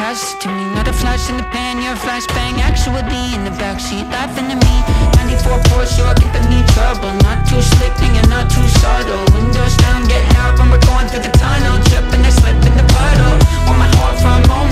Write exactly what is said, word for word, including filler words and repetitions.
attached to me. Not a flash in the pan, you're a flashbang. Actually in the backseat, laughing at me. Ninety-four Porsche, you're giving me trouble. Not too slick, and you're not too subtle. Windows down, getting out when we're going through the tunnel. Tripping, I slip in the puddle. Want my heart from home.